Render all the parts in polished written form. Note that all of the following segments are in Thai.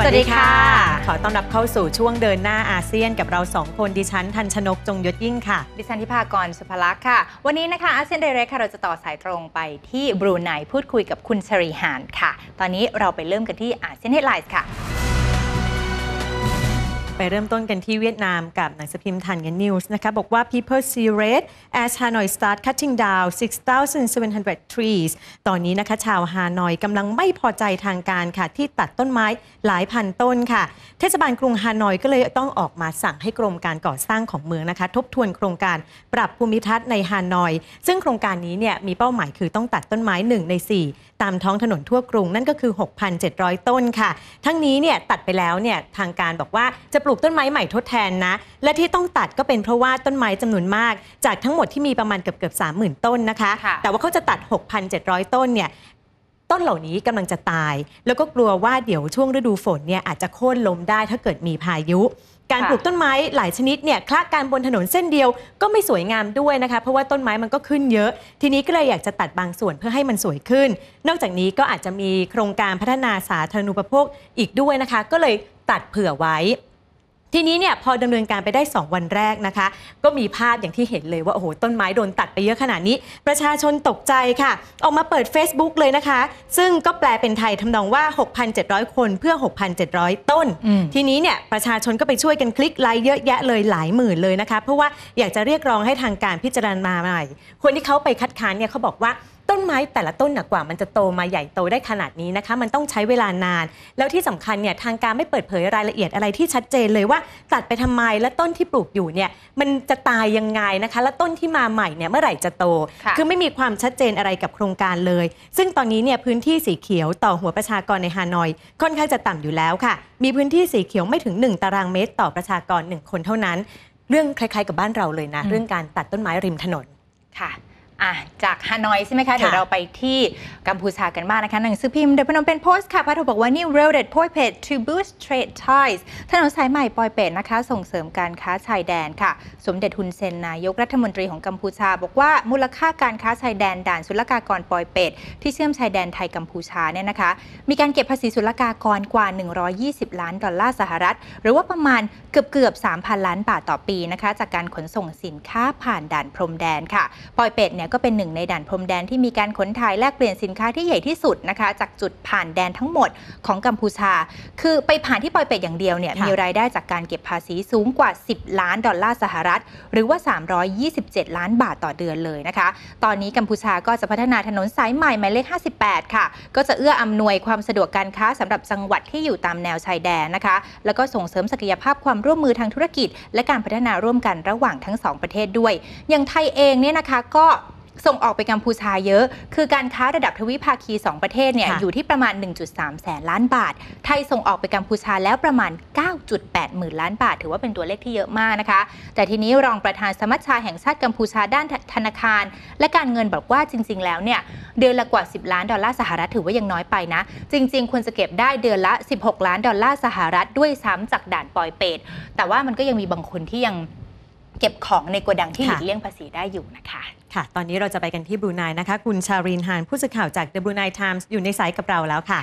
วัสดีค่ะขอต้อนรับเข้าสู่ช่วงเดินหน้าอาเซียนกับเรา2คนดิฉันทันชนกจงยศยิ่งค่ะดิฉันทิพากรสุภลักษณ์ค่ะวันนี้นะคะอาเซียนไดเรกค่ะเราจะต่อสายตรงไปที่บรูไนพูดคุยกับคุณชรีหานค่ะตอนนี้เราไปเริ่มกันที่อาเซียนเฮดไลน์ค่ะไปเริ่มต้นกันที่เวียดนามกับหนังสือพิมพ์ทันกันนิวส์นะคะบอกว่า People see red as Hanoi start cutting down 6,700 trees ตอนนี้นะคะชาวฮานอยกำลังไม่พอใจทางการค่ะที่ตัดต้นไม้หลายพันต้นค่ะเทศบาลกรุงฮานอยก็เลยต้องออกมาสั่งให้กรมการก่อสร้างของเมืองนะคะทบทวนโครงการปรับภูมิทัศน์ในฮานอยซึ่งโครงการนี้เนี่ยมีเป้าหมายคือต้องตัดต้นไม้1 ใน 4ตามท้องถนนทั่วกรุงนั่นก็คือ 6,700 ต้นค่ะทั้งนี้เนี่ยตัดไปแล้วเนี่ยทางการบอกว่าจะปลูกต้นไม้ใหม่ทดแทนนะและที่ต้องตัดก็เป็นเพราะว่าต้นไม้จำนวนมากจากทั้งหมดที่มีประมาณเกือบ 30,000 ต้นนะคะแต่ว่าเขาจะตัด 6,700 ต้นเนี่ยต้นเหล่านี้กำลังจะตายแล้วก็กลัวว่าเดี๋ยวช่วงฤดูฝนเนี่ยอาจจะโค่นล้มได้ถ้าเกิดมีพายุการปลูกต้นไม้หลายชนิดเนี่ยคละกันบนถนนเส้นเดียวก็ไม่สวยงามด้วยนะคะเพราะว่าต้นไม้มันก็ขึ้นเยอะทีนี้ก็เลยอยากจะตัดบางส่วนเพื่อให้มันสวยขึ้นนอกจากนี้ก็อาจจะมีโครงการพัฒนาสาธารณูปโภคอีกด้วยนะคะก็เลยตัดเผื่อไว้ทีนี้เนี่ยพอดำเนินการไปได้2 วันแรกนะคะก็มีภาพอย่างที่เห็นเลยว่าโอ้โหต้นไม้โดนตัดไปเยอะขนาดนี้ประชาชนตกใจค่ะออกมาเปิด Facebook เลยนะคะซึ่งก็แปลเป็นไทยทำนองว่า 6,700 คนเพื่อ 6,700 ต้นทีนี้เนี่ยประชาชนก็ไปช่วยกันคลิกไลค์เยอะแยะเลยหลายหมื่นเลยนะคะเพราะว่าอยากจะเรียกร้องให้ทางการพิจารณาใหม่คนที่เขาไปคัดค้านเนี่ยเขาบอกว่าต้นไม้แต่ละต้นกว่ามันจะโตมาใหญ่โตได้ขนาดนี้นะคะมันต้องใช้เวลานานแล้วที่สำคัญเนี่ยทางการไม่เปิดเผยรายละเอียดอะไรที่ชัดเจนเลยว่าตัดไปทำไมและต้นที่ปลูกอยู่เนี่ยมันจะตายยังไงนะคะและต้นที่มาใหม่เนี่ยเมื่อไหร่จะโตคือไม่มีความชัดเจนอะไรกับโครงการเลยซึ่งตอนนี้เนี่ยพื้นที่สีเขียวต่อหัวประชากรในฮานอยค่อนข้างจะต่ำอยู่แล้วค่ะมีพื้นที่สีเขียวไม่ถึง1 ตารางเมตรต่อประชากร1 คนเท่านั้นเรื่องคล้ายๆกับบ้านเราเลยนะเรื่องการตัดต้นไม้ริมถนนค่ะจากฮานอยใช่ไหมคะเดี๋ยวเราไปที่กัมพูชากันบ้างนะคะหนังสือพิมพ์เดอะพนมเป็นโพสต์ค่ะพาดหัวบอกว่านี่ Railroad ปอยเปต to boost trade ties ถนนสายใหม่ปอยเปตนะคะส่งเสริมการค้าชายแดนค่ะสมเด็จฮุนเซนนายกรัฐมนตรีของกัมพูชาบอกว่ามูลค่าการค้าชายแดนด่านศุลกากรปอยเปตที่เชื่อมชายแดนไทยกัมพูชาเนี่ยนะคะมีการเก็บภาษีศุลกากรกว่า$120 ล้านหรือว่าประมาณเกือบ 3,000 ล้านบาทต่อปีนะคะจากการขนส่งสินค้าผ่านด่านพรมแดนค่ะปอยเปตเนี่ยก็เป็นหนึ่งในด่านพรมแดนที่มีการขนถ่ายแลกเปลี่ยนสินค้าที่ใหญ่ที่สุดนะคะจากจุดผ่านแดนทั้งหมดของกัมพูชาคือไปผ่านที่ปอยเปตอย่างเดียวเนี่ยมีรายได้จากการเก็บภาษีสูงกว่า$10 ล้านหรือว่า327 ล้านบาทต่อเดือนเลยนะคะตอนนี้กัมพูชาก็จะพัฒนาถนนสายใหม่หมายเลข58ค่ะก็จะเอื้ออำนวยความสะดวกการค้าสำหรับจังหวัดที่อยู่ตามแนวชายแดนนะคะแล้วก็ส่งเสริมศักยภาพความร่วมมือทางธุรกิจและการพัฒนาร่วมกันระหว่างทั้ง2 ประเทศด้วยอย่างไทยเองเนี่ยนะคะก็ส่งออกไปกัมพูชาเยอะคือการค้าระดับทวิภาคี2 ประเทศเนี่ยอยู่ที่ประมาณ 1.3 แสนล้านบาทไทยส่งออกไปกัมพูชาแล้วประมาณ 9.8 หมื่นล้านบาทถือว่าเป็นตัวเลขที่เยอะมากนะคะแต่ทีนี้รองประธานสมัชชาแห่งชาติกัมพูชาด้านธนาคารและการเงินบอกว่าจริงๆแล้วเนี่ยเดือนละกว่า$10 ล้านถือว่ายังน้อยไปนะจริงๆควรจะเก็บได้เดือนละ$16 ล้านด้วยซ้ำจากด่านปอยเปตแต่ว่ามันก็ยังมีบางคนที่ยังเก็บของในโกดังที่หลีกเลี่ยงภาษีได้อยู่นะคะค่ะตอนนี้เราจะไปกันที่บรูไนนะคะคุณชารินฮานผู้สื่อข่าวจาก The Brunei Times อยู่ในสายกับเราแล้วค่ะ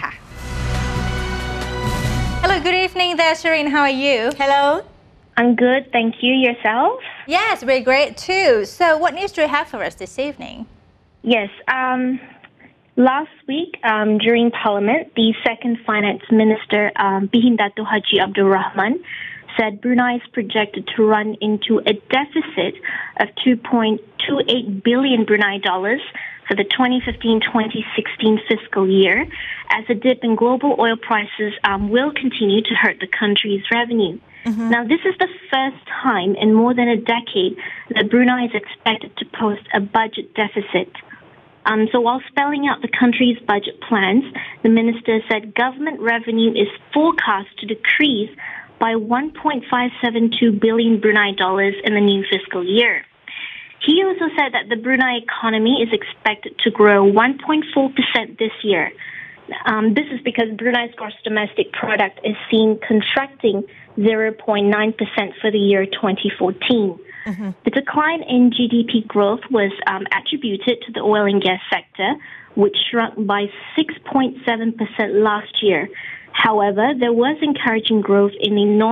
Hello, good evening there, Shireen. How are you? Hello. I'm good, thank you. Yourself? Yes, we're great too. So, what news do you have for us this evening? Yes. Last week, during Parliament, the second Finance Minister, Bihin Dato' Haji Abdul Rahman, said Brunei is projected to run into a deficit of $2.28 billion Brunei dollars for the 2015-2016 fiscal year, as a dip in global oil prices will continue to hurt the country's revenue. Now, this is the first time in more than a decade that Brunei is expected to post a budget deficit. So while spelling out the country's budget plans, the minister said government revenue is forecast to decrease by 1.572 billion Brunei dollars in the new fiscal year. He also said that the Brunei economy is expected to grow 1.4% this year. This is because Brunei's gross domestic product is seen contracting 0.9% for the year 2014. The decline in GDP growth was attributed to the oil and gas sector, which shrunk by 6.7% last year. However, there was encouraging growth in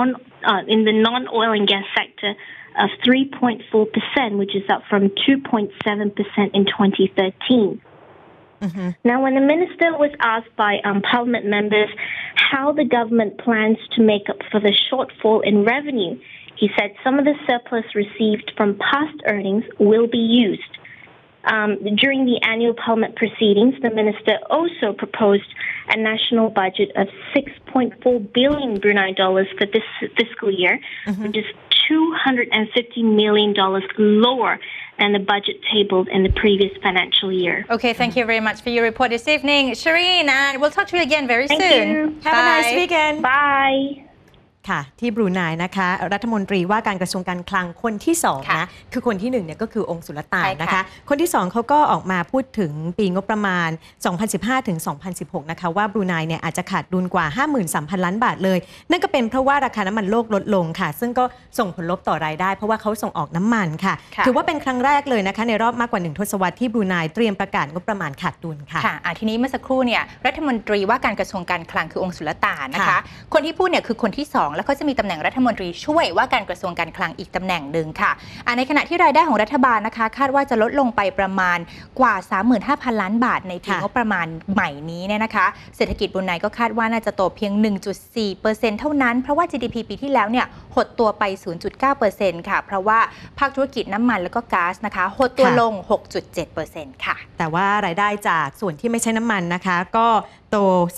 the non-oil and gas sector of 3.4%, which is up from 2.7% in 2013. Now, when the minister was asked by Parliament members how the government plans to make up for the shortfall in revenue, he said some of the surplus received from past earnings will be used. During the annual Parliament proceedings, the minister also proposed a national budget of 6.4 billion Brunei dollars for this fiscal year, which is $250 million lower than the budget tabled in the previous financial year. Okay, thank you very much for your report this evening, Shireen, and we'll talk to you again very soon. Thank you. Have a nice weekend. Bye. ค่ะที่บรูไนนะคะรัฐมนตรีว่าการกระทรวงการคลังคนที่2นะคือคนที่1เนี่ยก็คือองค์สุลต่านนะคะคนที่2เขาก็ออกมาพูดถึงปีงบประมาณ 2015 ถึง 2016 นะคะว่าบรูไนเนี่ยอาจจะขาดดุลกว่า 53,000 ล้านบาทเลยนั่นก็เป็นเพราะว่าราคาน้ำมันโลกลดลงค่ะซึ่งก็ส่งผลลบต่อรายได้เพราะว่าเขาส่งออกน้ำมันค่ะถือว่าเป็นครั้งแรกเลยนะคะในรอบมากกว่า1ทศวรรษที่บรูไนเตรียมประกาศงบประมาณขาดดุลค่ะทีนี้เมื่อสักครู่เนี่ยรัฐมนตรีว่าการกระทรวงการคลังคือองค์สุลต่านนะคะคนที่พูดเนี่ยคือคนที่2แล้วก็จะมีตำแหน่งรัฐมนตรีช่วยว่าการกระทรวงการคลังอีกตำแหน่งหนึ่งค่ะในขณะที่รายได้ของรัฐบาลนะคะคาดว่าจะลดลงไปประมาณกว่า 35,000 ล้านบาทในปีงบประมาณใหม่นี้เนี่ยนะคะเศรษฐกิจบรูไนก็คาดว่าน่าจะโตเพียง 1.4% เท่านั้นเพราะว่า GDP ปีที่แล้วเนี่ยหดตัวไป 0.9% ค่ะเพราะว่าภาคธุรกิจน้ำมันแล้วก็ก๊าซนะคะหดตัวลง 6.7% ค่ะแต่ว่ารายได้จากส่วนที่ไม่ใช่น้ำมันนะคะก็โต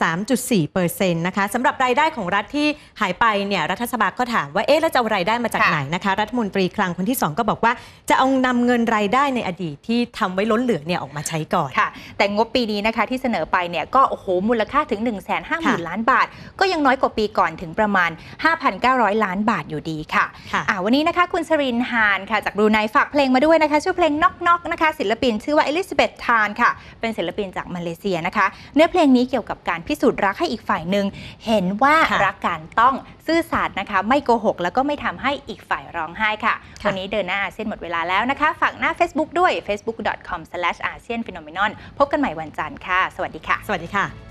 3.4% นะคะสำหรับรายได้ของรัฐที่หายไปเนี่ยรัฐสภาก็ถามว่าแล้วจะเอารายได้มาจากไหนนะคะรัฐมนตรีคลังคนที่2ก็บอกว่าจะเอานำเงินรายได้ในอดีตที่ทำไว้ล้นเหลือเนี่ยออกมาใช้ก่อนค่ะแต่งบปีนี้นะคะที่เสนอไปเนี่ยก็โอ้โหมูลค่าถึง 150,000 ล้านบาทก็ยังน้อยกว่าปีก่อนถึงประมาณ 5,900 ล้านบาทอยู่ดีค่ะวันนี้นะคะคุณชรินทร์ฮานค่ะจากบรูไนฝากเพลงมาด้วยนะคะชื่อเพลงน็อกน็อกนะคะศิลปินชื่อว่าเอลิซาเบธทานค่ะเป็นศิลปินจากมาเลเซียนะคะเนื้อเพลงนี้เกี่ยวกับการพิสูจน์รักให้อีกฝ่ายหนึ่งเห็นว่ารักกันต้องซื่อสัตย์นะคะไม่โกหกแล้วก็ไม่ทำให้อีกฝ่ายร้องไห้ค่ะวันนี้เดินหน้าอาเซียนหมดเวลาแล้วนะคะฝากหน้า Facebook ด้วย facebook.com/ASEANphenomenon พบกันใหม่วันจันทร์ค่ะสวัสดีค่ะสวัสดีค่ะ